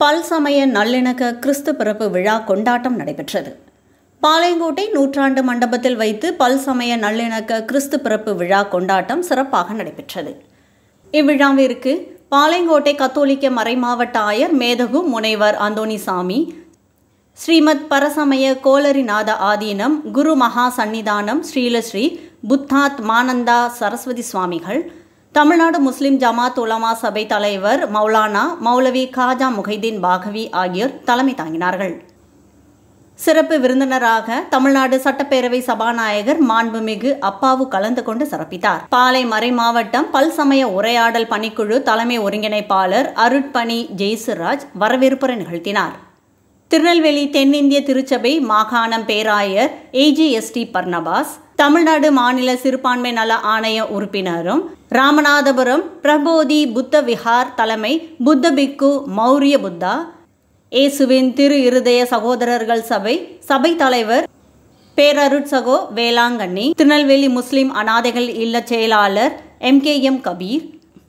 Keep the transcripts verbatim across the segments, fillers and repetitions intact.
பல்சமய நல்லிணக்க கிறிஸ்து பிறப்பு விழா கொண்டாட்டம் நடைபெற்றது. பாளையங்கோட்டை நூற்றாண்டு மண்டபத்தில் வைத்து பல்சமய நல்லிணக்க கிறிஸ்து பிறப்பு விழா கொண்டாட்டம் சிறப்பாக நடைபெற்றது. இவ்விழாவிற்கு பாளையங்கோட்டை கத்தோலிக்க மறைமாவட்ட ஆயர் மேதகு முனைவர் அந்தோணிசாமி, ஸ்ரீமத் பரசமய கோலரிநாத ஆதீனம் குரு மகா சன்னிதானம் ஸ்ரீலஸ்ரீ புத்தாத் மானந்தா சரஸ்வதி சுவாமிகள், தமிழ்நாடு முஸ்லிம் ஜமாத் உலமா சபை தலைவர் மௌலானா மௌலவி காஜா முகைதீன் பாகவி ஆகியோர் தலைமை தாங்கினார்கள். சிறப்பு விருந்தினராக தமிழ்நாடு சட்டப்பேரவை சபாநாயகர் மாண்புமிகு அப்பாவு கலந்து கொண்டு சிறப்பித்தார். பாளை மறை மாவட்டம் பல்சமய உரையாடல் பணிக்குழு தலைமை ஒருங்கிணைப்பாளர் அருட்பணி ஜெய்சுராஜ் வரவேற்புரை நிகழ்த்தினார். திருநெல்வேலி தென்னிந்திய திருச்சபை மாகாணம் பேராயர் ஏஜிஎஸ்டி பர்னபாஸ், தமிழ்நாடு மாநில சிறுபான்மை நல ஆணைய உறுப்பினரும் ராமநாதபுரம் பிரபோதி புத்த விஹார் தலைமை புத்த பிக்கு மௌரிய புத்தா, இயேசுவின் திரு இருதய சகோதரர்கள் சபை சபை தலைவர் பேரருட்சகோ வேளாங்கண்ணி, திருநெல்வேலி முஸ்லிம் அனாதைகள் இல்ல செயலாளர் எம் கே எம் கபீர்,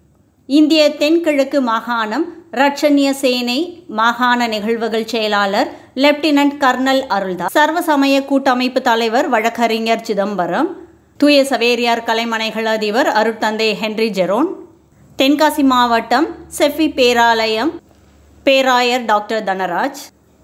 இந்திய தென்கிழக்கு மாகாணம் ரட்சண்ய சேனை மாகாண நிகழ்வுகள் செயலாளர் லெப்டினன்ட் கர்னல் அருள்தாஸ், சர்வசமய கூட்டமைப்பு தலைவர் வழக்கறிஞர் சிதம்பரம், தூய சவேரியார் கலைமனைகள் அதிபர் அருட்தந்தை ஹென்றி ஜெரோன், தென்காசி மாவட்டம் செஃபி பேராலயம் பேராயர் டாக்டர் தனராஜ்,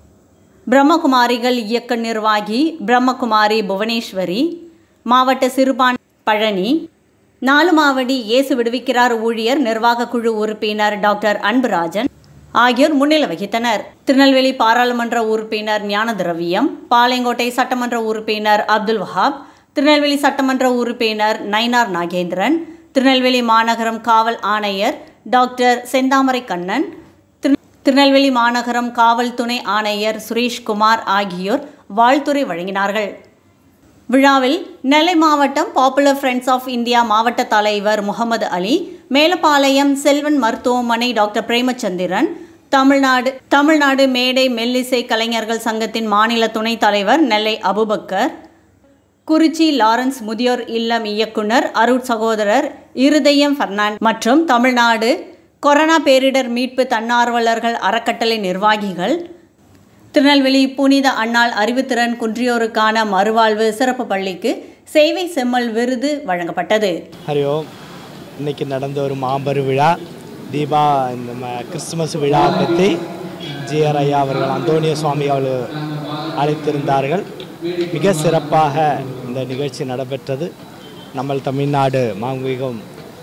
பிரம்மகுமாரிகள் இயக்க நிர்வாகி பிரம்மகுமாரி புவனேஸ்வரி, மாவட்ட சிறுபான் பழனி, நாலுமாவடி இயேசு விடுவிக்கிறார் ஊழியர் நிர்வாக குழு உறுப்பினர் டாக்டர் அன்புராஜன் ஆகியோர் முன்னிலை வகித்தனர். திருநெல்வேலி பாராளுமன்ற உறுப்பினர் ஞான திரவியம், பாளையங்கோட்டை சட்டமன்ற உறுப்பினர் அப்துல் வஹாப், திருநெல்வேலி சட்டமன்ற உறுப்பினர் நயினார் நாகேந்திரன், திருநெல்வேலி மாநகரம் காவல் ஆணையர் டாக்டர் செந்தாமரை கண்ணன், திருநெல்வேலி மாநகரம் காவல் துணை ஆணையர் சுரேஷ்குமார் ஆகியோர் வாழ்த்துரை வழங்கினார்கள். விழாவில் நெல்லை மாவட்டம் பாப்புலர் ஃப்ரெண்ட்ஸ் ஆஃப் இந்தியா மாவட்ட தலைவர் முகமது அலி, மேலப்பாளையம் செல்வன் மருத்துவமனை டாக்டர் பிரேமச்சந்திரன், தமிழ்நாடு தமிழ்நாடு மேடை மெல்லிசை கலைஞர்கள் சங்கத்தின் மாநில துணைத் தலைவர் நெல்லை அபுபக்கர், குறிச்சி லாரன்ஸ் முதியோர் இல்லம் இயக்குனர் அருட் சகோதரர் இருதயம் பெர்னாண்ட் மற்றும் தமிழ்நாடு கொரோனா பேரிடர் மீட்பு தன்னார்வலர்கள் அறக்கட்டளை நிர்வாகிகள், திருநெல்வேலி புனித அன்னாள் அறிவுத்திறன் குன்றியோருக்கான மறுவாழ்வு சிறப்பு பள்ளிக்கு சேவை செம்மல் விருது வழங்கப்பட்டது. ஹரியோ, இன்னைக்கு நடந்த ஒரு மாபெரும் விழா தீபா இந்த கிறிஸ்துமஸ் விழா பற்றி ஜிஆர் ஐயா அவர்கள் அந்தோனிய சுவாமி அவர்கள் அழைத்திருந்தார்கள். மிக சிறப்பாக இந்த நிகழ்ச்சி நடைபெற்றது. நம்ம தமிழ்நாடு மாண்புமிகும்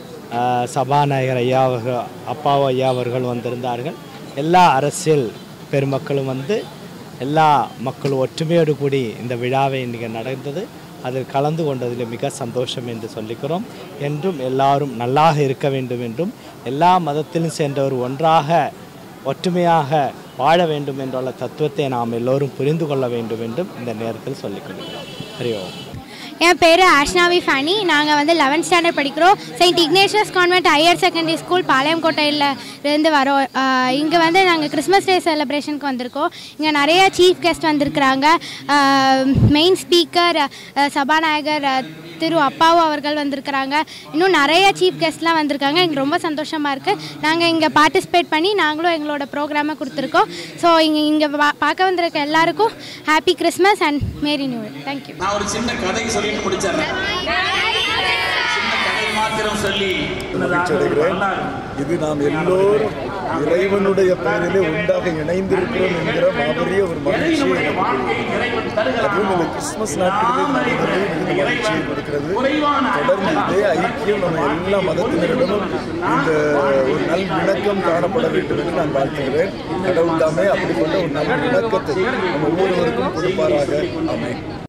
சபாநாயகர் ஐயா அவர்கள் அப்பாவு ஐயா அவர்கள் வந்திருந்தார்கள். எல்லா அரசியல் பெருமக்களும் வந்து எல்லா மக்களும் ஒற்றுமையோடு கூடி இந்த விழாவை இன்றைக்கி நடந்தது. அதில் கலந்து கொண்டதில் மிக சந்தோஷம் என்று சொல்லிக்கிறோம். என்றும் எல்லாரும் நல்லாக இருக்க வேண்டும் என்றும் எல்லா மதத்திலும் சேர்ந்தவர் ஒன்றாக ஒற்றுமையாக வாழ வேண்டும் என்றுள்ள தத்துவத்தை நாம் எல்லோரும் புரிந்து கொள்ள வேண்டும் என்றும் இந்த நேரத்தில் சொல்லிக்கொள்கிறோம். ஹரி ஓம். என் பேர் ஆஷ்னாவி ஃபேனி. நாங்கள் வந்து லெவன்த் ஸ்டாண்டர்ட் படிக்கிறோம். Saint Ignatius convent higher secondary school பாளையங்கோட்டையில் இருந்து வரோம். இங்கே வந்து நாங்கள் கிறிஸ்மஸ் டே செலிப்ரேஷனுக்கு வந்திருக்கோம். இங்கே நிறைய சீஃப் கெஸ்ட் வந்திருக்கிறாங்க. மெயின் ஸ்பீக்கர் சபாநாயகர் திரு அப்பாவு அவர்கள் வந்திருக்கிறாங்க. இன்னும் நிறைய சீஃப் கெஸ்ட்லாம் வந்திருக்காங்க. எங்களுக்கு ரொம்ப சந்தோஷமாக இருக்குது. நாங்கள் இங்கே பார்ட்டிசிபேட் பண்ணி நாங்களும் எங்களோட ப்ரோக்ராமை கொடுத்துருக்கோம். ஸோ இங்கே இங்கே பார்க்க வந்திருக்க எல்லாருக்கும் happy Christmas and merry new year. Thank you. நான் ஒரு சின்ன கதை சொல்லிட்டு முடிச்சிடுறேன். சின்ன கதை மாத்திரம் சொல்லி இது நாம் எல்லோரும் இறைவனுடைய பெயரிலே உண்டாக இணைந்திருக்கிறோம் என்கிற மாபெரிய ஒரு மகிழ்ச்சியை, அதுவும் இந்த கிறிஸ்துமஸ் நாட்களிலே நடந்தது மிகுந்த மகிழ்ச்சியை கொடுக்கிறது. தொடர்ந்து இதே ஐக்கியம் நம்ம எல்லா மதத்தினரிடமும் இந்த ஒரு நல் இணக்கம் காணப்பட வேண்டும் என்று நான் வாழ்த்துகிறேன். கடவுள் தாமே அப்படிப்பட்ட ஒரு நல் இணக்கத்தை நம்ம ஒவ்வொருவருக்கும் கொடுப்பாராக. ஆமென்.